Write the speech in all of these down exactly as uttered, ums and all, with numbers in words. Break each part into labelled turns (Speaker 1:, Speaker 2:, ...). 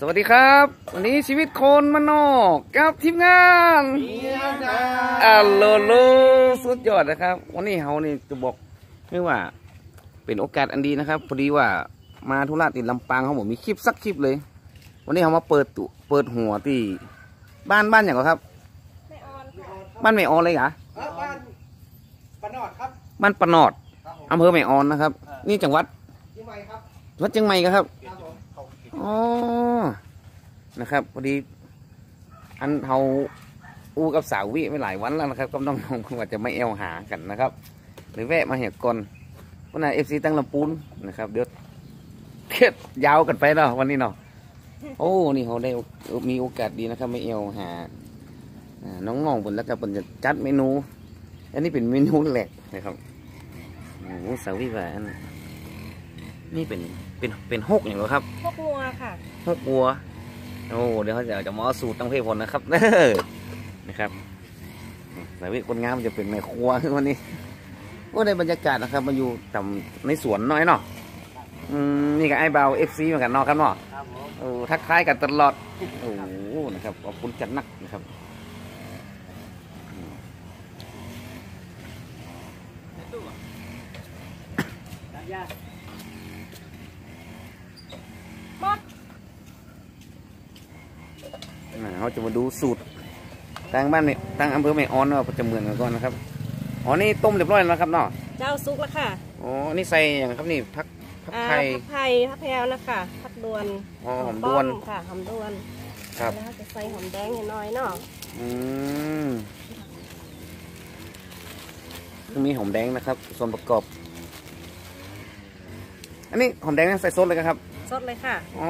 Speaker 1: สวัสดีครับวันนี้ชีวิตคนมานอกกับทีมงานอัลโลโลสุดยอดนะครับวันนี้เขานี่จะบอกไม่ว่าเป็นโอกาสอันดีนะครับพอดีว่ามาธุระติดลำปางเขาบอกมีคลิปสักคลิปเลยวันนี้เขามาเปิดตุเปิดหัวที่บ้านบ้านอย่างไรครับบ้านไม่ออนเลยเหรอบ้านปนอดครับบ้านปนอดอำเภอไม่ออนนะครับนี่จังหวัดเชียงใหม่ครับวัดเชียงใหม่ครับอ๋อนะครับพอดีอันเขาอู้กับสาววิไม่หลายวันแล้วนะครับก็ต้องน้องว่าจะไม่เอวหากันนะครับหรือแวะมาเหี่ยก่อนวันไหนเอฟซีตั้งลำปูนนะครับเดี๋ยวเทียดยาวกันไปเนาะวันนี้เนาะโอ้นี่เขาได้มีโอกาสดีนะครับไม่เอวหาน้องๆบนแล้วก็บนจะจัดเมนูอันนี้เป็นเมนูแหลกนะครับโอ้สาววิว่านี่เป็นเป็นเป็นหกอย่างไรครับ
Speaker 2: หกวัวค่ะ
Speaker 1: หกวัวโอ้เดี๋ยวเขาจะจะมาสูตรตั้งเพศผลนะครับนะครับสายวิคนงามจะเป็นแม่ครัววันนี้ก็ในบรรยากาศนะครับมาอยู่ต่ำในสวนน้อยเนาะนี่กับไอ้เบาเอฟซีเหมือนกันเนาะครับเนาะโอ้ทักทายกันตลอดโอ้นะครับขอบคุณจัดนักนะครับเขาจะมาดูสูตรทางบ้านเนี่ยทางอำเภอแม่ออนว่าจะเหมือนกันก่อนนะครับอ๋อนี่ต้มเรียบร้อยแล้วครับเนาะ
Speaker 2: เจ้าซุกแล้วค่ะ
Speaker 1: อ๋อนี่ใส่อย่างครับนี่พักพักไทย
Speaker 2: พักไทยพักแพรวนะคะพักดวน
Speaker 1: อ๋อหอมดวน
Speaker 2: ค่ะหอมดวน
Speaker 1: ครับ
Speaker 2: แล้วจะใส่หอมแดงน้อยเนาะ
Speaker 1: อืมมีหอมแดงนะครับส่วนประกอบอันนี้หอมแดงใส่ซดเลยครับ
Speaker 2: ซดเลยค่ะ
Speaker 1: อ๋อ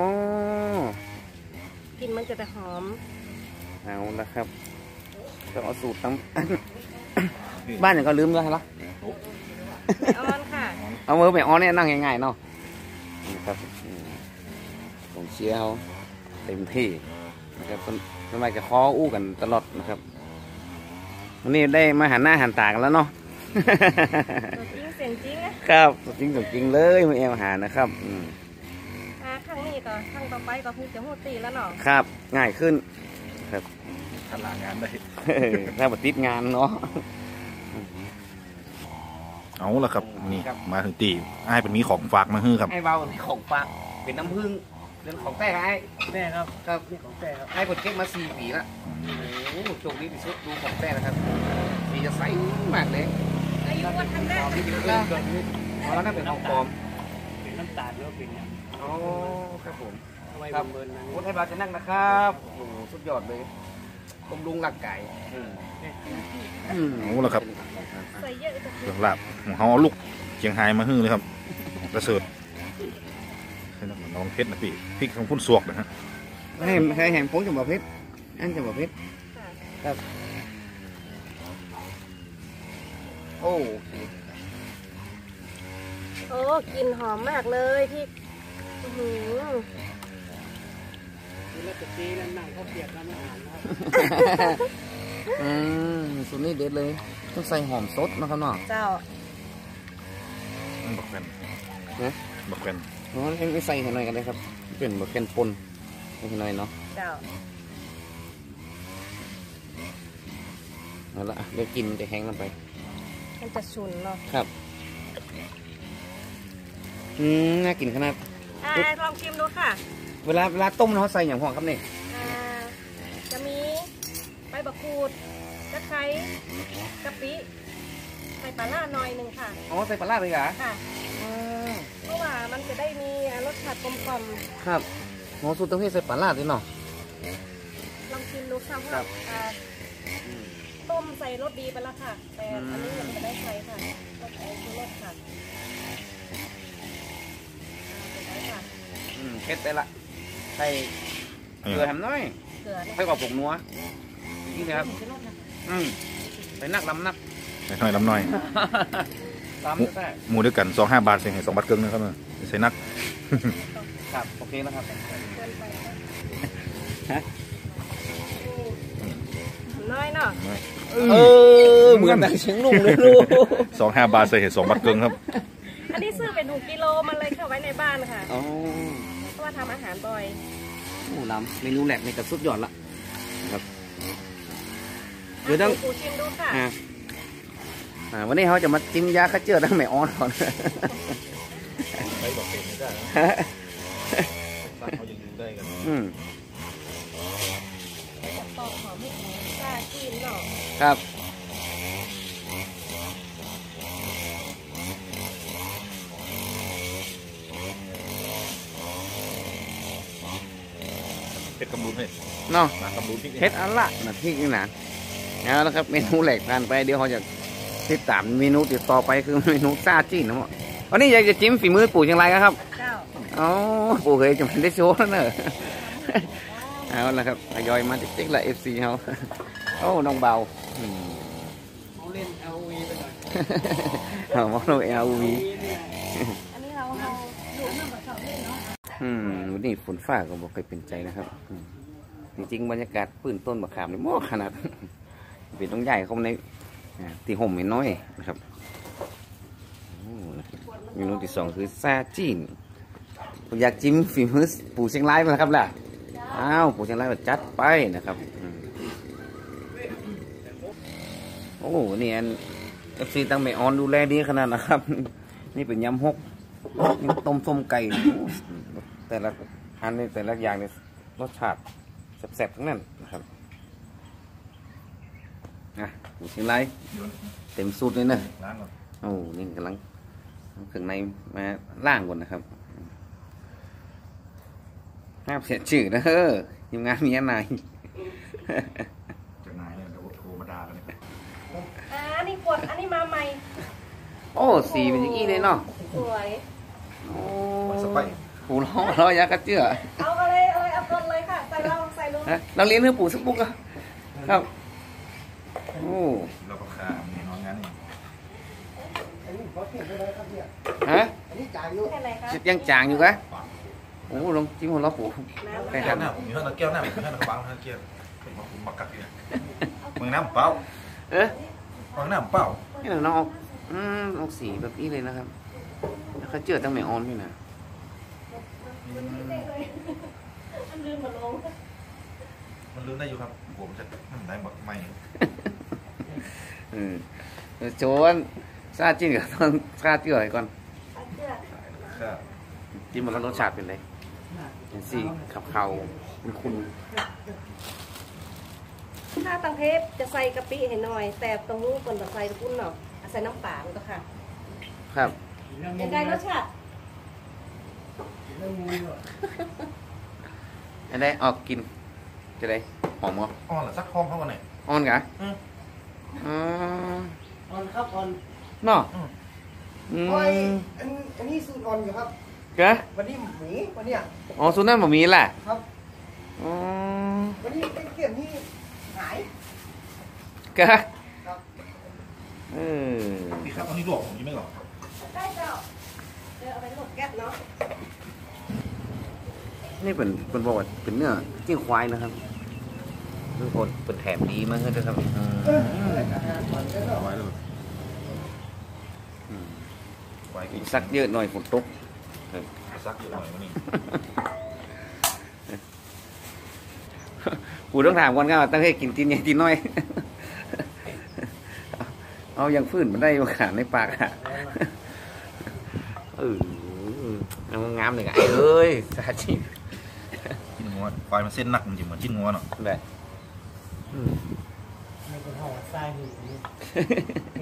Speaker 2: กินมันจะแต่หอม
Speaker 1: เอาละครับจะเอาสูตรตั้งบ้านอย่างก็ลืมแล้วเหรอ
Speaker 2: ออนค่ะ
Speaker 1: เอามือไปออนเนี่ยนั่งง่ายๆเนาะนะครับผมเชียร์เต็มที่นะครับทำไมจะคออู้กันตลอดนะครับวันนี้ได้มาหันหน้าหันตากันแล้วเนาะ
Speaker 2: จริงเสียงจริง
Speaker 1: นะครับจริงจริงเลยมาเอวหานะครับ
Speaker 2: ข้างนี้ก็ข้างต่อไปก็คงจะหูตีแล้วเนาะ
Speaker 1: ครับง่ายขึ้นครับ
Speaker 3: ทำงานได้
Speaker 1: ถ้าบัดติดงานเนาะ
Speaker 3: เอาละครับนี่มาถึงตีไอ้เป็นมีของฝากมาฮื้อครับ
Speaker 1: ไอ้เบาของฝากเป็นน้ำผึ้งเป็นของแต้ไอ้
Speaker 2: แต้ครับ
Speaker 1: ครับนี่ของแต้ครับไอ้กดเก็บมาสี่ปีละโอ้โหโชคดีที่สุดดูของแต้นะครับสีจะใสมากเลย
Speaker 2: อายุวันทันได้
Speaker 1: ที่เป็นเรื่องเพราะนั่นเป็นของปลอม
Speaker 2: เป็นน้ำตาลหรือเป็นยัง
Speaker 1: อ๋อครับผมครับวุฒิให้บาจะนั่งนะครับโอ้สุดยอดเลยบำรุงร่างกาย
Speaker 3: โอ้ละครับ
Speaker 2: ใส่เยอะ
Speaker 3: เครื่องลาบของเขาเอาลูกเชียงไฮ้มาฮื้อเลยครับประเสริฐน้องเพชรนะพี่พริกของพุ่นสวกนะฮะ
Speaker 1: ให้ให้แห่งพงจังหวะเพชรอันจังหวะเพชรครับโอ้
Speaker 2: โอ้กลิ่นหอมมากเลยที่หืมแล้วจะตีแล้วหนังเขาเปียกแล้วไม่อ่านนะ
Speaker 1: อืมสุดนี้เด็ดเลยต้องใส่หอมสดนะครับเนาะ
Speaker 2: เจ้า
Speaker 3: บักแวน
Speaker 1: นะ
Speaker 3: บักแวน
Speaker 1: อ๋อไม่ใส่หน่อยกันเลยครับเป็นบักแวนปนให้หน่อยเนาะ
Speaker 2: เจ้า
Speaker 1: เอาละเดี๋ยวกินจะแห้งลงไป
Speaker 2: มันจะฉุนเนาะ
Speaker 1: ครับอืมน่ากินขนาด
Speaker 2: อ่าลองชิมดูค่ะ
Speaker 1: เวลาเวลาต้มเขาใส่อย่างห่วงครับนี่
Speaker 2: อ่าจะมีใบบักกูดตะไคร้กะปิใส่ปลาล่าหน่อยหนึ่งค่ะ
Speaker 1: อ๋อใส่ปลาล่าเลยเหรอ
Speaker 2: ค่ะเพราะว่ามันจะได้มีรสชาติกลมกล่อม
Speaker 1: ครับหมูสูตรต้องให้ใส่ปลาล่าด้วยเนาะ
Speaker 2: ลองชิมดูค่ะครับต้มใส่รสดีไปแล้วค่ะแต่อันนี้ยังจะได้ใส่ค่ะรสไอ้คือรสค่ะ
Speaker 1: อืมเผ็ดได้ละใส่เกลือทำน้อย
Speaker 2: เกลือ
Speaker 1: ใส่กรอบผงนัวนี่นะครับอืมใส่นักลำนัก
Speaker 3: ใส่น้อยลำน้อยหมูด้วยกันสองห้าบาทเสียงสองบาทครึ่งนะครับใส่นัก
Speaker 1: ครับโอเคนะครับ
Speaker 2: น้อยเนาะ
Speaker 1: เออเหมือนแบบเชียงนุ่งเลยลูก
Speaker 3: สองห้าบาทใส่เห็ดสองบาทครึ่งครับ
Speaker 2: อันนี้ซื้อเป็นถุงกิโลมันเลยเข้าไว้ในบ้านค่ะเพราะว่าทำอาหารบ่อย
Speaker 1: อ้ลำเมนูแหลกในกระสุดยอดละนะครับเดี๋ยวต้อง
Speaker 2: ปูชิมดูค่ะ
Speaker 1: อ่าอ่าวันนี้เขาจะมาจิ้มยาฆ่าเชื้อทั้งแม่ออนก่อน
Speaker 3: ไปบอกเป็นไม่ได้นะสั่งเขายังดูได้กัน
Speaker 1: อืม
Speaker 2: จะปอกหอมให้ซาจีนเนาะ
Speaker 1: ครับ
Speaker 3: เผ็ดกำลุนให้
Speaker 1: เนาะ
Speaker 3: หมากำลุนพริก
Speaker 1: เฮ็ดอันละนะพริกนี่นะเอาแล้วครับเมนูแหลกผ่านไปเดี๋ยวเขาจะติดตามเมนูติดต่อไปคือเมนูซาจีนนะฮะวันนี้อยากจะจิ้มฝีมือปู่เชียงรายครับ
Speaker 2: เจ้า
Speaker 1: อ๋อปู่เคยจะมันได้โชว์แล้วเนอะเอาละครับทยอยมาจิ๊กๆละเอฟซีเขาโอ้น้องเบาอืม
Speaker 4: เขาเล่น แอล วี ไปหน่อย
Speaker 1: เอามองเราเอลวี
Speaker 2: อันนี้เราเราดูน้ำกับชอบเล่นเนาะ
Speaker 1: อืมวันนี้ฝนฟ้าก็บอกเคยเป็นใจนะครับอืมจริงๆบรรยากาศปื้นต้นมะขามนี่มอขนาด เป็นต้องใหญ่เข้ามาในอ่าตีห่มไม่น้อยนะครับโอ้นะครับเมนูที่สองคือซาจีนผมอยากจิ้มฝีมือปู่เชียงรายมาแล้วครับล่ะอ้าวปู่เชียงรายมาจัดไปนะครับอืมโอ้นี่อันเอฟซีตั้งไม่ออนดูแลดีขนาดนะครับ นี่เป็นยำฮกนี่ต้มส้มไก่โอ้แต่ละอันนี้แต่ละอย่างเนี่ยรสชาติแซ่บๆทั้งนั้นนะครับอ่ะปู่เชียงรายเต็มสูตรเลยนะ
Speaker 3: ร้านก่อน
Speaker 1: โอ้นี่กำลังเอาเครื่องในมาล่างก่อนนะครับห้ามเสียชื่อนะเฮ้อทีมงานมีอะไร
Speaker 3: จากนายเนี่ยเดี๋ยวโทรมาด่ากันเลย
Speaker 2: อ่าอันนี้กดอันนี้มาใหม่
Speaker 1: โอ้สีเป็นอย่างนี้เลยเนาะ
Speaker 2: สวย
Speaker 1: โอ้
Speaker 3: สไป
Speaker 1: ปู่ร้องร้อยยักษ์กระเจือ
Speaker 2: เอาอะไรเอาอะไรเอากดเลยค่ะใส่เราใส่ลง
Speaker 1: ฮะเราเรียนเรื่องปู่สักปุ๊กอะครับโอ้
Speaker 3: เราก็ขามีน้องงานนี่
Speaker 4: อันนี้ขอเก็บไปเลยครับเนี่ย
Speaker 1: ฮะ
Speaker 4: อันนี้จ่ายอยู่
Speaker 2: แค่ไหนคะ
Speaker 1: ยังจางอยู่กะโอ้ลองจิ้มหัวเราะปู่
Speaker 2: น้ำ
Speaker 1: ไป
Speaker 3: แก้
Speaker 1: หั
Speaker 3: วน หน้าผมมีห้องตะแก้วหน้าผมมีห้องตะกร้าห้องตะแก้วเป็นของผมบักกัดอยู่มึงน้ำเปล่า
Speaker 1: เอ๊ะ
Speaker 3: มึงน้ำเปล่า
Speaker 1: นี่น้องออกอืมออกสีแบบนี้เลยนะครับเขาเจือตั้งไม่ออนนี่นะ
Speaker 2: มันลืมมาลง
Speaker 3: มันลืมได้อยู่ครับผมจะทำได้แบบใหม่
Speaker 1: อืมโจวนซาจิ้นกับต้องซาเจืออะไรก่อน
Speaker 2: เสื้อ
Speaker 3: ก็
Speaker 1: จิ้มมันแล้วรสชาติเป็นไรเป็นสีขับเขาคุณคุณ
Speaker 2: ถ้าตังเทปจะใส่กะปิให้หน่อย แต่ตรงนู้นคนจะใส่ตะกุ่นเนาะใส่น้ำปลามันก็ค่ะ
Speaker 1: ครับ
Speaker 2: เป็นไงรสชาติ
Speaker 4: เรื่องมูลเหรอ
Speaker 1: อันนี้ออกกินจะได้หอมมั้
Speaker 3: อ่อนหรือซักห้องเขากันไหน
Speaker 1: อ่อนกะ
Speaker 3: อืม
Speaker 1: อ๋อ
Speaker 4: ออนครับออน
Speaker 1: เนาะ
Speaker 3: อืม
Speaker 1: อื
Speaker 4: โอ้ย
Speaker 1: ม
Speaker 4: อันอันนี้สูตรออนอยู่ครับ
Speaker 1: กะ
Speaker 4: วันนี้หมีวันเนี้ย
Speaker 1: อ๋อสุนัขบะหมี่แหละ
Speaker 4: ครับ
Speaker 1: อ๋อ
Speaker 4: วันนี้เป็นเกี่ยมที่หาย
Speaker 1: กะ
Speaker 4: ครับ
Speaker 1: เออ
Speaker 3: พี่ครับตอนนี้ลวกผมยังไม่หรอก
Speaker 2: ได้เจ้าเดี๋ยวเอาไปหมดแก๊สเนาะ
Speaker 1: นี่เป็นเป็นบอกว่าเป็นเนื้อจิ้งควายนะครับทุกคนเป็นแถมดีมากเลยนะครับอืม
Speaker 3: ไว้เลย
Speaker 1: อืม
Speaker 3: ไว้กิ
Speaker 1: อี
Speaker 3: น
Speaker 1: กสักเยอะหน่อยฝนตก
Speaker 3: ซักเยอะหน่อยวันนี้
Speaker 1: กูต้องถามก่อนครับว่าตั้งให้กินกินใหญ่กินน้อย เอายังฟื้นมันได้มาขาในปากอ่ะเออเอางามเลยไงเอ้ยสาธิต
Speaker 3: กินงัวควายมันเส้นหนักจริงเหมือนกินงัวเนาะ
Speaker 1: แบบอืม
Speaker 4: ไม่เป็นห่อทรายหิน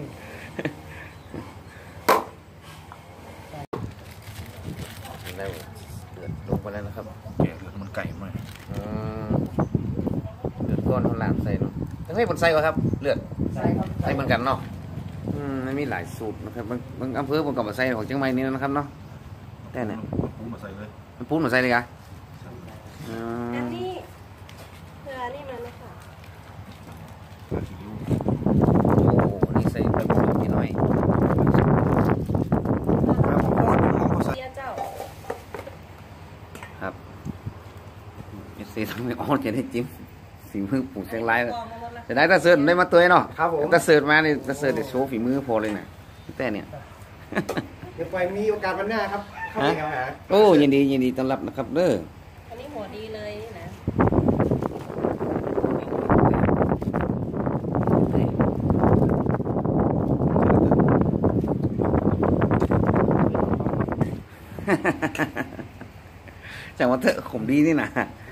Speaker 1: ได้เดือดลงไปแล้วนะครับ
Speaker 3: แกะเลือดมันไก่ไหม
Speaker 1: อืมเลือดก้อนเขาล้างใส่เนาะต้องให้ผลใส่ก่อนครับ เลือด
Speaker 4: ใส่ครับ
Speaker 1: ใส่เหมือนกันเนาะอืมมันมีหลายสูตรนะครับบางบางอำเภอบางกับมาใส่ของเชียงใหม่นี่นะครับเนาะแต่เนี่ย
Speaker 3: ผมมาใส่เลย
Speaker 1: มันพูดมาใส่เลยกะอื
Speaker 2: อัน
Speaker 1: ม
Speaker 2: นี้เพื่อนี่มันนะคะ
Speaker 3: ซีอิ๊ว
Speaker 1: โอ้นี่ใส่แบบนิดหน่อย
Speaker 2: เบียร์เจ้า
Speaker 1: ครับเอสซีทำให้ออนจะได้จิ้มฝีมือปู่เชียงรายเลยจะได้ตาเสิร์ตได้มาตัวเนาะ
Speaker 4: ครับผม
Speaker 1: ตาเสิร์ตมาเนี่ยตาเสิร์ตจะโชว์ฝีมือพอเลยนะแต่เนี่ย
Speaker 4: เดี๋ยวไปมีโอกาสวันหน้าครับเข้าไปหา
Speaker 1: โอ้ยินดียินดีต้อนรับนะครับเด้อ
Speaker 2: อันนี้หัวดีเลยนะ
Speaker 1: จังว่าเถอะขมดีนี่นะ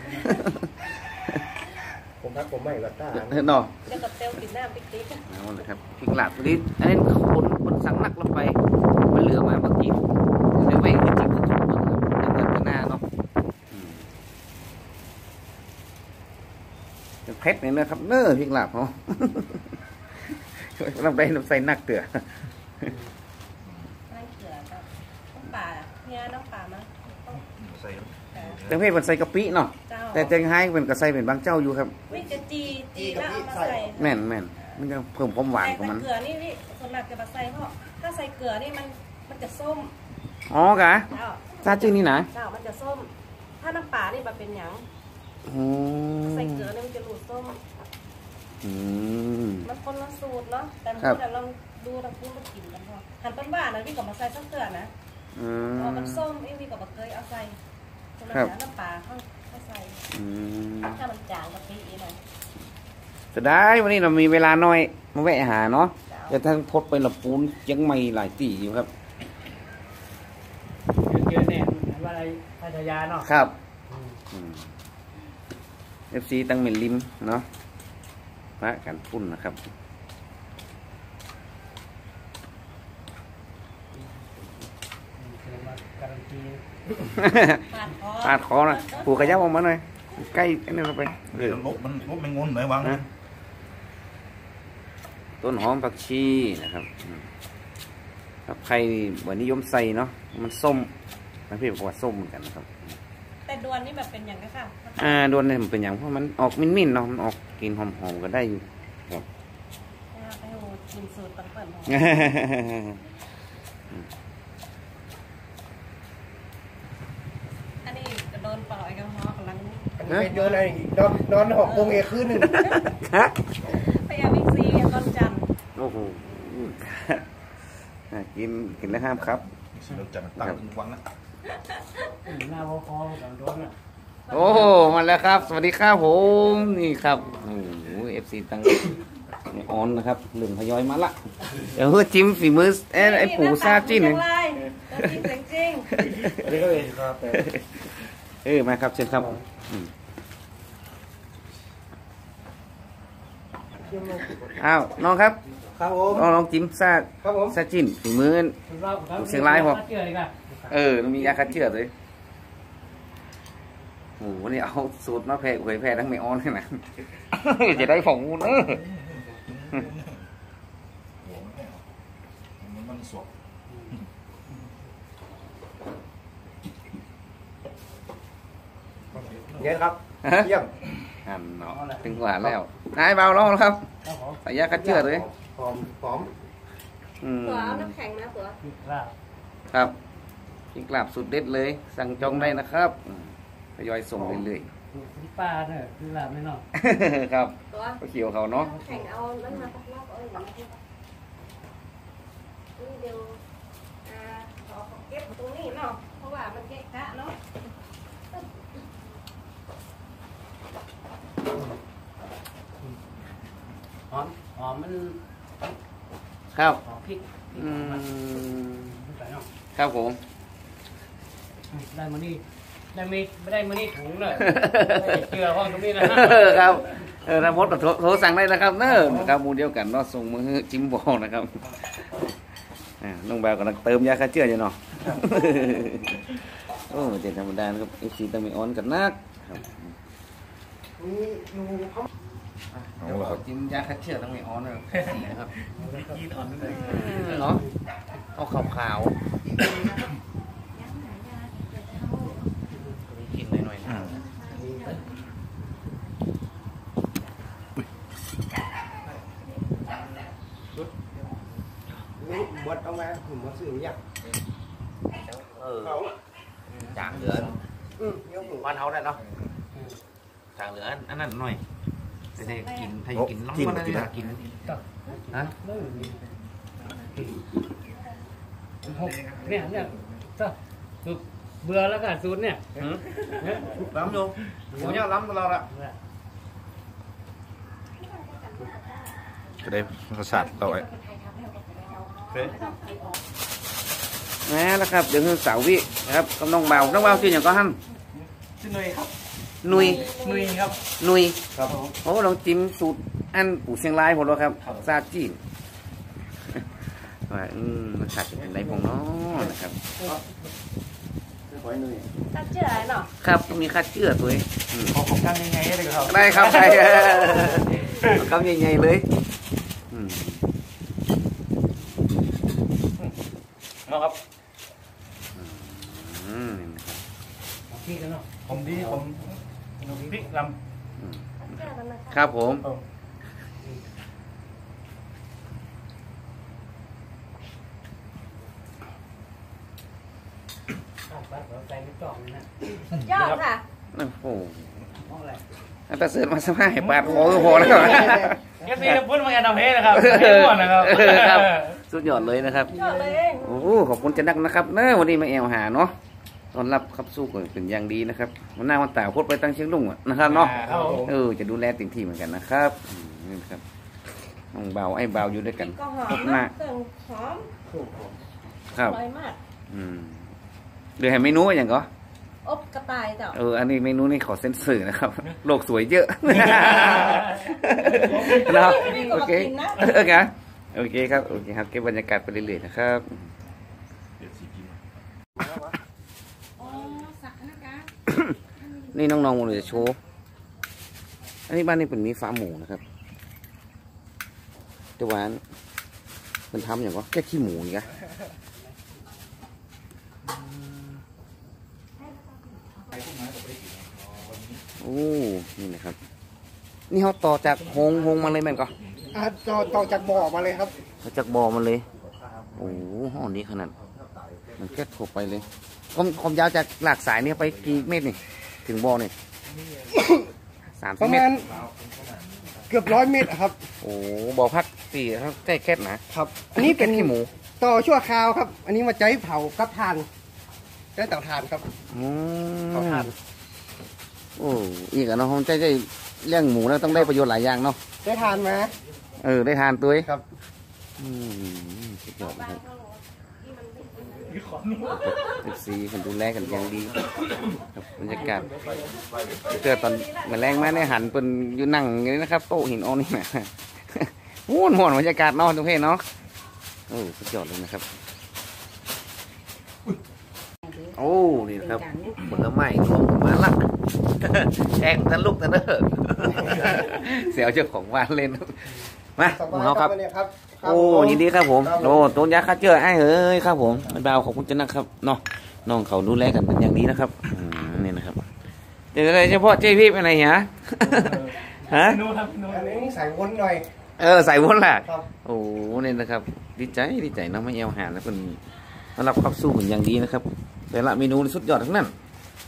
Speaker 4: ผมทักผมไม่กับตา
Speaker 1: เนาะ
Speaker 2: เดี๋ยวกับเตลกินน้ำติ๊กติ๊ก
Speaker 1: เอาเลยครับพริกหลาบตัวนี้อันนี้คนคนสั่งนักลงไปมันเหลือมาเมื่อกี้ในเวงที่จิ้มทุกคนครับในเงินหน้าเนาะเพชรนี่นะครับเน้อพริกหลาบเขา ลงไปใส่นักเตือ
Speaker 2: น้ำเกลือกับน้ำปลาเนี่ยน้ำปลามั้ง
Speaker 3: ใส่
Speaker 1: แต่เพชรมันใส่กะปิเนาะ
Speaker 2: เจ้า
Speaker 1: แต่แตงไห้เป็นกระใส่เป็นบางเจ้าอยู่ครับ
Speaker 2: วิจะจีจีแล้วเอามาใส่
Speaker 1: แม่นแม่นมันจะเพิ่มความหวานของมัน
Speaker 2: แต่เกลือนี่นี่ส่วนมากจะมาใส่เพราะถ้าใส่เกลือนี่มันมันจะส้ม
Speaker 1: อ๋อกะ
Speaker 2: เจ้า
Speaker 1: ซาจื้อนี่นะ
Speaker 2: เจ้ามันจะส้ม ถ้าน้ำปลานี่มันเป็นหยัง
Speaker 1: อืม
Speaker 2: ใส่เกลือนี่มันจะหลุดส้ม
Speaker 1: อืม
Speaker 2: มันคนละสูตรเนาะแต่
Speaker 1: ครับ
Speaker 2: เดี๋ยวลองดูลองพูดมากินกันพอหั่นต้นว่านะพี่ก็มาใส่สักเกลือนะ
Speaker 1: อื
Speaker 2: พอ
Speaker 1: ม
Speaker 2: มันส้มพี่พี่ก็มาเคยเอาใส่ส่วนมาก
Speaker 1: ครับ
Speaker 2: จะน้ำปลาเข้าเข้าใส่
Speaker 1: อืม
Speaker 2: ถ้ามันจางกะปิอีกหน่อย
Speaker 1: จะได้วันนี้เรามีเวลาน้อยมาแวะหาเนาะจะทั้งทดไปละปูนยังไม่หลายตีอยู่ครับ
Speaker 4: เยอะๆเนี่ยว่าอะไรพัทยาเนาะ
Speaker 1: ครับเอฟซีตั้งเมนลิมเนาะพระกันปุ่นนะครับ
Speaker 4: การันตี
Speaker 2: ปาดคอ
Speaker 1: ปาดคอนะผูกขยับออกมาหน่อยใกล้อันนี้เราไปเอ
Speaker 3: เดี๋ย
Speaker 1: อ
Speaker 3: วลบมันลบไม่งนไหนวาง
Speaker 1: นะต้นหอมผักชีนะครับอืมครับใครเหมือนนิยมใส่เนาะมันส้มนะพี่บอกว่าส้มเหมือนกันนะครับ
Speaker 2: แต่ดวนนี่แบบเป็นอย่างก็ค่ะ
Speaker 1: อ่าโดนเนี่ยมันเป็นอย่างเพราะมันออกมิ้นๆเนาะมันออกกลิ่นหอมๆก็ได้อยู่ครับ
Speaker 2: ไปโอ้กินสูตรปังเปิดหอมอันนี้จะโดนปล่อยกันฮอกำลัง
Speaker 4: เป็นเยอะเลยนอนนอนหกโมงเอคืนหนึ่ง
Speaker 1: ฮะ
Speaker 2: พยายามวิกซีต้นจันทร์
Speaker 1: โอ้โหอ่ะกินกินแล้วห้ามครับ
Speaker 3: เราจัดตั้งถึงวังนะ
Speaker 4: หน้าคอๆกับโดนอ่ะ
Speaker 1: โอ้โหมาแล้วครับ สวัสดีครับผมนี่ครับโอ้โหเอฟซีตั้งออนนะครับเหลืองทยอยมาละเดี๋ยวเฮ้ยจิ้มฝีมือเอ้ไอ้ปูซาจิ้น
Speaker 2: เล
Speaker 1: เนี่ย
Speaker 2: ยจริงจริง
Speaker 4: อันนี้ก็เลยครับ
Speaker 1: เออมาครับเชิญครับอืมอ้าวน้องครับ
Speaker 4: ครับผม
Speaker 1: ลองลองจิ้มซา
Speaker 4: ครับผม
Speaker 1: ซาจิ้นฝีมือ เชียงรายพอ
Speaker 4: เจอดีกว่า
Speaker 1: เออมันมียาคัดเชือกเลยโอ้โหนี่เอาสูตรมาแพร่เผยแพร่ทั้งไม่ออนเลยนะ จะได้ของมูลเออ
Speaker 3: มันมันสวบ
Speaker 4: เย็นครับ
Speaker 1: ฮะ
Speaker 4: เยี่ยม
Speaker 1: อันเนาะถึงหวานแล้วนายเบาลองครับ
Speaker 4: ครับผม
Speaker 1: ใส่ยาคัดเชือกเลย
Speaker 4: หอมหอม
Speaker 1: อืม
Speaker 2: ๆหัวเอาน้ำแข็งนะหัว
Speaker 4: ครับ
Speaker 1: ครับพริกลาบสุดเด็ดเลย สั่งจองได้นะครับอืมทยอยส่งเรื่อย
Speaker 4: คุณป้าเนี่ยคือหลับไม่นอน
Speaker 1: ๆ ครับ
Speaker 2: ตัว
Speaker 1: ก็เขียวเขาเนาะ
Speaker 2: น้ำแข็งเอานั่นมาสักรอบเอาอย่างนี้นี่เดี๋ยวอ่าขอเก็บตรงนี้เนาะเพราะว่ามันเกะกะเนาะ
Speaker 4: หอมหอมมัน
Speaker 1: ครับ
Speaker 4: หอมพริกพริก
Speaker 1: อื
Speaker 4: มัน
Speaker 1: ม
Speaker 4: ใส่เนาะ
Speaker 1: ครับผม
Speaker 4: ได้มานี่ได้ไม่ไม่ได้มานี่ถุงเลยเกลือห้องตรงนี้นะ
Speaker 1: ครับเออถ้ามดก็โทรโทรสั่งได้นะครับเนอะนะครับหมูเดียวกันเนาะส่งมือจิ้มบอลนะครับอ่าน้องแบวกำลังเติมยาฆ่าเชื้ออยู่เนาะ โอ้เจ็ดธรรมดานะครับเอฟซีต้องมีออนกันนักครับ
Speaker 3: เอาละครับ
Speaker 1: จิ้มยาฆ่าเชื้อต้องมีออนนะครับสีนะครับ
Speaker 4: ยีนอ่อนนิดหน่อย
Speaker 1: เนาะเอาขาวขาวๆกินหน่อยๆนะ
Speaker 4: นี่บดเอามาผมมาซื้ออย่าง
Speaker 1: เออจางเหลือ
Speaker 4: อืมเดี๋ยวผม
Speaker 1: บ้านเขาได้เนาะจางเหลืออันนั้นหน่อยจะได้กินถ้ากินน้องก็ได้กินฮะ
Speaker 4: เริ่มหกเนี่ยเนี่ยก็สูตรเบื่อแล้วก็สูตรเนี่ย
Speaker 1: ล้ำอยู่หมูเนี่ยล้ำตลอดอะ
Speaker 3: จะได้รสชาติต่อไป
Speaker 1: เฮ้ยนะแล้วครับเดี๋ยวคือสาววิครับกับน้องเบาน้องเบาชื่ออย่างก็หั่น
Speaker 4: ชื่อหนุ่ยครับ
Speaker 1: นุย
Speaker 4: หนุ่ยครับ
Speaker 1: นุย
Speaker 4: ครับผม
Speaker 1: โอ้ลองจิ้มสูตรอันปู่เชียงรายผมแล้วครับ
Speaker 4: ครับ
Speaker 1: ซาจีนว่าอืมมันขาดจะเป็นไรผมเนาะนะครับ
Speaker 2: ตัดเจืออะไรเนาะ
Speaker 1: ครับมีค่าเชื่อตัวเองอืม
Speaker 4: ขอของกันยังไงเลยครับ
Speaker 1: ได้ครับได้คำใหญ่ๆเลยอืม
Speaker 4: เนาะครับ
Speaker 1: อืมนี่นะครับ
Speaker 4: พี่กันเนาะผมดีผมพริกล
Speaker 2: ตัดเจือมันนะคะ
Speaker 1: ครับผม
Speaker 4: ำ
Speaker 2: ยอดค่ะ
Speaker 1: โอ้โหอันตราเสือมาสมาให้ปาดคอก็พอแล้ว
Speaker 4: เอฟซีพูดมาแอนดอมเฮนะครับเฮ้ก่อนนะครับ
Speaker 1: เออครับสุดยอดเลยนะครับ
Speaker 2: ยอดเลยเอง
Speaker 1: โอ้โหขอบคุณเจันนักนะครับเนอะวันนี้มาแอวหาเนาะตอนรับครับสู้กันเป็นอย่างดีนะครับวันหน้าวันตาพูดไปตั้งเชียงลุงอะนะครับเนาะ
Speaker 4: ครับผม
Speaker 1: เออจะดูแลเต็มที่เหมือนกันนะครับอืมนี่นะครับน้องเบาไอ้เบาอยู่ด้วยกัน
Speaker 2: ก็หอม
Speaker 1: หน้า
Speaker 2: นะเครื่องหอม
Speaker 1: ครับ
Speaker 2: อร่อยมาก
Speaker 1: อืมเดี๋ยวให้เมนูว่าอย่างก็
Speaker 2: อบกระต่ายเจ้า
Speaker 1: เอออันนี้เมนูนี่ขอเซ็นเซอร์นะครับโลกสวยเยอะ นะครับโอเคโอเคโอเคครับโอเคครับเก็บบรรยากาศไปเรื่อยๆนะครับ
Speaker 2: อ๋อสักนะคะ
Speaker 1: นี่น้องๆเราจะโชว์อันนี้บ้านนี้เป็นมีฟาร์มหมูนะครับแต่ว่ามันทำอย่างก็แค่ขี้หมูนี่กะโอ้นี่นะครับ นี่เขาต่อจากโฮงโฮงมาเลยแม่นก็
Speaker 5: อ่าต่อต่อจากบ่อมาเลยครับ
Speaker 1: เขาจากบ่อมันเลย โอ้โหห้องนี้ขนาด มันแค่ถกไปเลยความความยาวจากหลากสายเนี่ยไปกี่เมตรนี่ ถึงบ่อนี่ สาม
Speaker 5: ป
Speaker 1: สิบ
Speaker 5: ระ
Speaker 1: เมต
Speaker 5: มาร ณเกือบร้อยเมตรอะครับ
Speaker 1: โอ้บ่อพักสี่ครับใกล้แค่นะ
Speaker 5: ครับ อันนี้เป็น
Speaker 1: ขี้หมู
Speaker 5: ต่อชั่วคราวครับ อันนี้มาใจเผากับทานได้เตาถ่านครับ
Speaker 1: อืม
Speaker 5: เตาถ่าน
Speaker 1: โอ้อีกอะเนาะผมใจใจเลี้ยงหมูแล้วต้องได้ประโยชน์หลายอย่างเนาะ
Speaker 5: ได้ทานไหม
Speaker 1: เออได้ทานตัวเอง
Speaker 5: ครับ
Speaker 1: อืมสุดยอดนะครับเอฟซีคนดูแลกันอย่างดีครับบรรยากาศเจอตอนแมาแรงมาในหันเป็นอยู่นั่งอย่างนี้นะครับโต๊ะหินอ่อนนี่นะ ม้วนม้วนบรรยากาศเนาะทุกเพศเนาะโอ้สุดยอดเลยนะครับโอ้นี่นะครับผลไม้ลงมาละ แองทันลูกทันเด้อ เสียวเจ้าของบ้านเล่นมา
Speaker 5: ส
Speaker 1: ของ
Speaker 5: บาย
Speaker 1: เขา
Speaker 5: ค
Speaker 1: ค
Speaker 5: รั
Speaker 1: รั
Speaker 5: บบ วันนี้ครับ
Speaker 1: โอ้ยินดีครับผม โอ้ต้นยาคาเจอไอ้เอ้ยครับผมไม่เบาขอบคุณจันนะครับเนาะน้องเขาดูแลกันเป็นอย่างดีนะครับอืมนี่นะครับเดี๋ยวอะไรเฉพาะเจ้พี่ไปไหนฮะ ฮะ
Speaker 4: นูครับนู
Speaker 5: อันนี้ใส่วนหน่อย
Speaker 1: เออใส่วนแหละ
Speaker 5: ครับ
Speaker 1: โอ้นี่นะครับ ดีใจดีใจน้องไม่เอวหาแล้วเป็นต้อนรับเข้าสู้เป็นอย่างดีนะครับ แต่ละเมนูนี่สุดยอดทั้งนั้น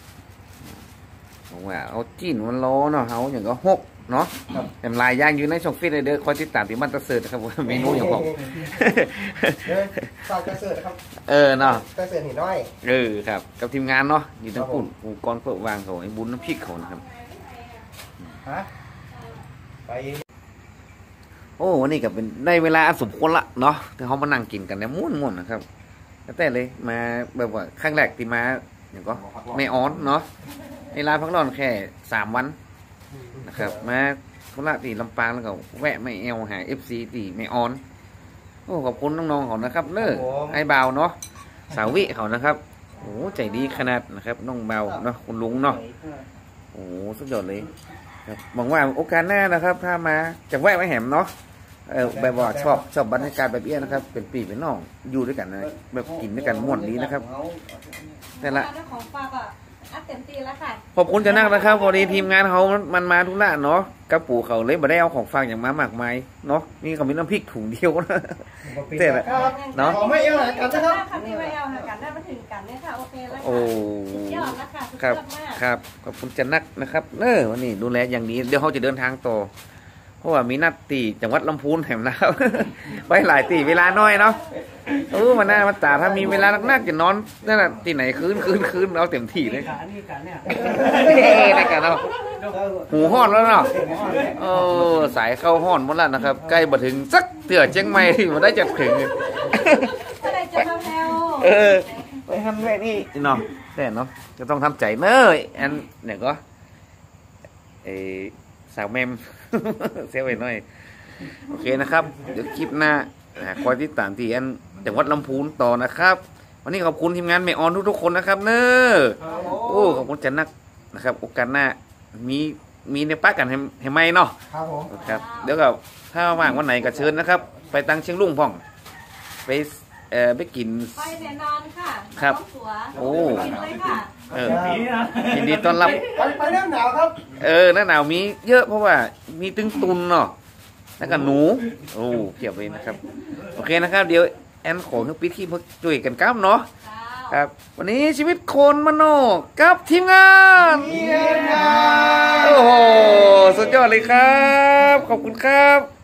Speaker 1: บอกว่าเอาจีนมันโลเนาะเอาอย่างก็หกเนาะแต่ลายย่างอยู่ในช่องฟิตเลยเด้อคอยติดตามที่มันตะเสิร์ตนะครับว่าเมนูอย่างผม
Speaker 5: เดี๋ยวฝากกระเสิร์ตครับ
Speaker 1: เออเนาะ
Speaker 5: กระเสิร์ตหินน้อย
Speaker 1: เออครับกับทีมงานเนาะอยู่ทั้งปุ่นองค์กรเพื่อวางเขาไอ้บุญน้ำพริกเขานะครับ
Speaker 5: ฮะไป
Speaker 1: โอ้วันนี้ก็เป็นได้เวลาอันสมควรละเนาะที่เขามานั่งกินกันเนี่ยม่วนๆนะครับแต่เลยมาแบบว่าครั้งแรกที่มาอย่างก็ไม่ออนเนาะในร้านพักร้อนแค่สามวันนะครับมาธุระที่ลำปางแล้วก็แวะไม่เอลหาเอฟซีที่ไม่ออนโอ้ขอบคุณน้องๆเขานะครับเนอะไอ้เบาเนาะสาวิเขานะครับโอ้ใจดีขนาดนะครับน้องเบาเนาะคุณลุงเนาะโอ้สุดยอดเลยครับหวังว่าโอกาสหน้านะครับ ถ้ามาจะแวะไว้แหมเนาะเออแบบว่าชอบชอบบรรยากาศแบบนี้นะครับ เป็นปีเป็นน้องอยู่ด้วยกันนะแบบกินด้วยกันม่วนดีนะครับ แต่ละ
Speaker 2: เจ้าของฝากอ่ะอัดเต็มตีแล้วค่ะ
Speaker 1: ขอบคุณจะนั่งนะครับพอดีทีมงานเขามันมาทุระเนาะกระปูเขาเลยบ่ได้เอาของฝากอย่างมามากมายเนาะนี่เขามีน้ำพริกถุงเดียวนะเจ๊ละ
Speaker 5: ครับ
Speaker 1: เนาะ
Speaker 5: ขอไม่เอาหากันนะครับ
Speaker 2: ค่ะที่ไม่เอาหากันได้มาถึงกันเนี่ยค่ะโอเคแล้ว
Speaker 1: โอ้
Speaker 2: ค่ะยอดแล้วค่ะสุด
Speaker 1: ครับ
Speaker 2: ยอดมาก
Speaker 1: ครับขอบคุณจะนักนะครับเนอวันนี้ดูแลอย่างดีเดี๋ยวเขาจะเดินทางต่อเพราะว่ามีนัดตีจังหวัดลำพูนแถมแล้ว ไปหลายตีเวลาน้อยเนาะเออมาหน้ามาตาถ้ามีเวลานักๆจะนอนนั่นแหละที่ไหนคืนคืนคืนเอาเต็มที่เลย
Speaker 4: การนี่การเนี่ย
Speaker 1: เฮ้ได้กันเนาะหูห้อนแล้วเนาะเออสายเข้าห้อนหมดแล้วนะครับ ใกล้มาถึงสักเตือเชียงใหม่ที่มาได้จัดถึง
Speaker 2: ก็เลยจะมาแนว
Speaker 1: เออ
Speaker 2: แ
Speaker 1: ไปทำแค่นี้เนาะแต่เนาะจะต้องทำใจเนอะอันเนี่ยก็ไอสาวแมม เซลไปหน่อยโอเคนะครับเดี๋ยวคลิปหน้าคอยติดตามที่อันจังหวัดลำพูนต่อนะครับวันนี้ขอบคุณทีมงานแม่ออนทุกๆคนนะครับเนอะโอ้ขอบคุณจันนักนะครับโอกาสหน้ามีมีในป้ากันให้ให้ไหมเนาะ
Speaker 5: ครับผม
Speaker 1: ครับเดี๋ยวก็ถ้าว่างวันไหนก็เชิญนะครับ ไปตังเชียงรุ่งพ่องไปเอ่อไปกิน
Speaker 2: ไปแน่นอนค่ะ
Speaker 1: ครับ
Speaker 2: น้ำสัว
Speaker 1: โอ้
Speaker 2: กินเลยค่ะ
Speaker 1: เออยินดีต้อนรับ
Speaker 5: ไปไปเรื่องหนาวครับ
Speaker 1: เออหน้าหนาวมีเยอะเพราะว่ามีตึงตุนเนาะแล้วก็หนูโอ้เพียบเลยนะครับโอเคนะครับ เดี๋ยวแอนขอให้ปิดที่เพื่อช่วยกันกล้ามเนาะครับ วันนี้ชีวิตคนมโนกับทีมงานโอ้โหสุดยอดเลยครับขอบคุณครับ